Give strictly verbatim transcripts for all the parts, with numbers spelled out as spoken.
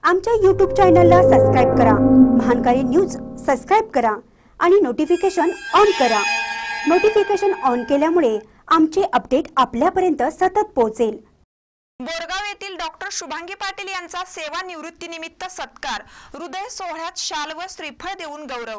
आमच्या यूट्यूब चॅनलला सबस्क्राइब करा, महानकारी न्यूज सबस्क्राइब करा आणि नोटिफिकेशन ऑन करा। नोटिफिकेशन ऑन केल्यामुळे आमचे अपडेट आपल्यापर्यंत सतत पोहोचेल। बोरगाव येथील डॉक्टर शुभांगी पाटील यांचा सेवानिवृत्तीनिमित्त सत्कार, हृदय सोहळ्यात शाल व श्रीफळ देऊन गौरव।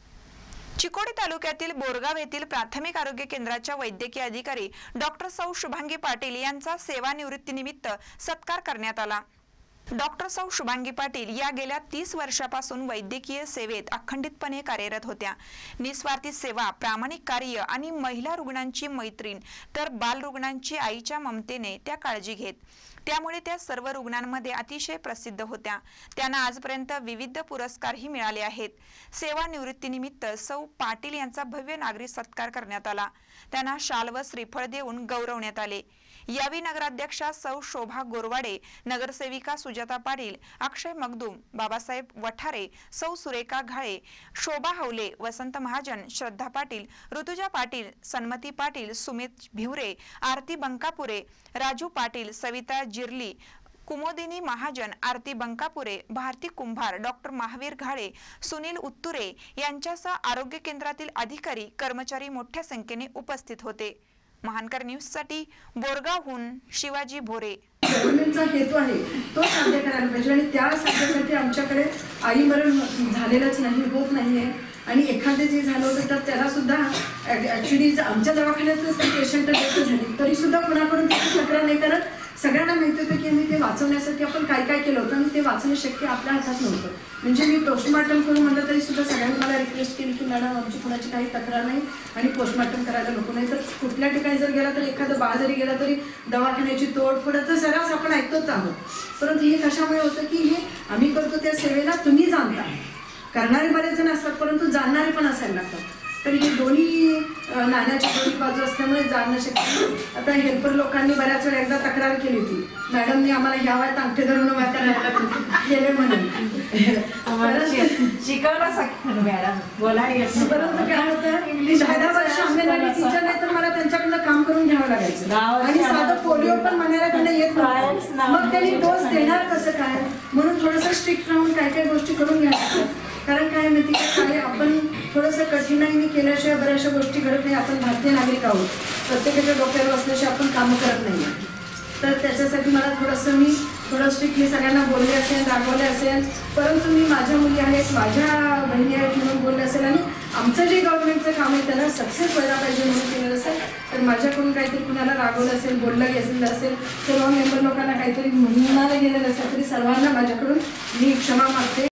चिकोडी तालुक्यातील बोरगाव येथील प्राथमिक आरोग्य केंद्राच्या वैद्यकीय अधिकारी डॉक्टर सौ शुभांगी पाटील यांचा सेवानिवृत्तीनिमित्त सत्कार करण्यात आला। डॉक्टर सौ शुभांगी पाटील या गेल्या तीस वर्षापासून वैद्यकीय सेवेत अखंडितपणे कार्यरत होत्या। निस्वार्थी सेवा, प्रामाणिक कार्य आणि महिला रुग्णांची मैत्रीण तर बाल रुग्णांची आईच्या ममतेने त्या काळजी घेत, त्यामुळे त्या सर्व रुग्णांमध्ये अतिशय प्रसिद्ध होत्या। त्यांना आजपर्यंत विविध पुरस्कारही मिळाले आहेत। सेवानिवृत्तीनिमित्त सौ पाटील यांचा भव्य नागरिक सत्कार करण्यात आला। त्यांना शाल व श्रीफळ देऊन गौरवण्यात आले। यावेळी नगराध्यक्षा सौ शोभा गोरवाडे, नगरसेविका सुजाता पाटील, अक्षय मगदूम, बाबासाहेब वठारे, सौ सुरेखा घाळे, शोभा हवले, वसंत महाजन, श्रद्धा पाटील, ऋतुजा पाटील, सन्मती पाटील, सुमित भिवरे, आरती बंकापुरे, राजू पाटील, सविता जिर्ली, कुमोदिनी महाजन, आरती बंकापुरे, भारती कुंभार, डॉक्टर महावीर घाळे, सुनील उत्तुरे यांच्यासह आरोग्य केंद्रातील अधिकारी, कर्मचारी मोठ्या संख्येने उपस्थित होते। महानकर न्यूज साठी बोरगावहून शिवाजी भोरे। गव्हर्नमेंटचा हेतू आहे तो साध्य करायला पाहिजे आणि त्या साध्यासाठी आमच्याकडे आई मरण झालेलंच नाही, होत नाहीये आणि एखादे जे झालं होतं तर त्याला सुद्धा ऍक्च्युली आमच्या दवाखान्यातच पेशंट डेथ झाली तरी सुद्धा कुणाकडून त्याची तक्रार नाही करत। सगळ्यांना माहिती होतं की आम्ही ते वाचवण्यासाठी आपण काय काय केलं होतं आणि ते वाचणं शक्य आपल्या हातात नव्हतं। म्हणजे मी पोस्टमॉर्टम करून म्हणलं तरी सुद्धा सगळ्यांनी मला रिक्वेस्ट केली की मॅडम आमची कुणाची काही तक्रार नाही आणि पोस्टमॉर्टम करायला नको, नाही तर कुठल्या ठिकाणी जर गेला तर एखादं बाळ जरी गेला तरी दवाखान्याची तोडफोड तर सर्रास आपण ऐकतोच आहोत। परंतु हे कशामुळे होतं की हे आम्ही करतो त्या सेवेला तुम्ही जाणता, करणारे बरेच जण असतात परंतु जाणणारे पण असायला लागतात। तर ही दोन्ही नाण्याची दोन्ही बाजू असल्यामुळे जाणणं शक्य नाही। आता हेल्पर लोकांनी बऱ्याच वेळा एकदा तक्रार केली होती, मॅडमने आम्हाला ह्या वयात अंगठे धरून उभा करायला गेले म्हणून शिकवलं मॅडम बोलायला। परंतु काय होतं दहा वर्ष अंगणवाडी टीचर नाही तर मला त्यांच्याकडनं काम करून घ्यावं लागायचं आणि साधं पोलिओ पण म्हणायला त्यांना येत नव्हतं। मग त्यांनी डोस देणार कसं काय म्हणून थोडंसं स्ट्रिक्ट राहून काय काय गोष्टी करून घ्यायच्या। कारण काय माहिती काय आपण थोडंसं कठीणाईने केल्याशिवाय बऱ्याचशा गोष्टी घडत नाही। आपण भारतीय नागरिक आहोत, प्रत्येकाच्या डोक्यावर असल्याशिवाय आपण कामं करत नाही। तर त्याच्यासाठी मला थोडंसं मी थोडं स्ट्रिक्टली सगळ्यांना बोलले असेल, रागवले असेल, परंतु मी माझ्या मुली आहेत, माझ्या बहिणी आहेत म्हणून बोलले असेल आणि आमचं जे गव्हर्नमेंटचं काम आहे त्याला सक्सेस व्हायला पाहिजे म्हणून केलेलं असेल। तर माझ्याकडून काहीतरी कुणाला रागवलं असेल, बोललं गेलं असेल, सर्व मेंबर लोकांना काहीतरी म्हणायला गेलेलं असेल तरी सर्वांना माझ्याकडून मी क्षमा मागते।